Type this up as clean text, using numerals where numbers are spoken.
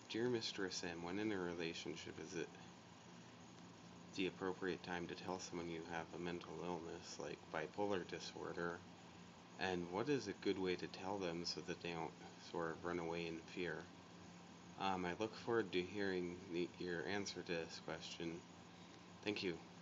Dear Mistress M, when in a relationship is it the appropriate time to tell someone you have a mental illness like bipolar disorder? And what is a good way to tell them so that they don't sort of run away in fear? I look forward to hearing your answer to this question. Thank you.